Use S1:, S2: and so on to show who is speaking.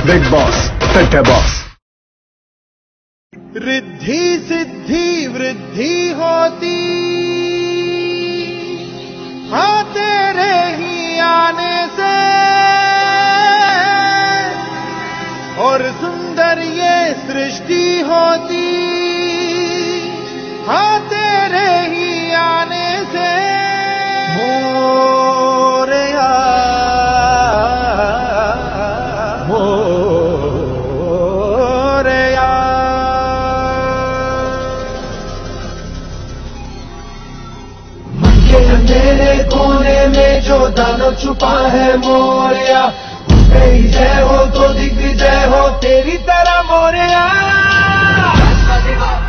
S1: Big boss टिट्टे boss.
S2: रिद्धि सिद्धि वृद्धि होती हाँ तेरे ही आने से, और सुंदर ये सृष्टि होती हाँ तेरे ही आने से। मोरया मोरया
S3: मन के अंधेरे कोने में जो दानव छुपा है मोरया, तेरी जय हो तो दिग्विजय हो तेरी तरह मोरया।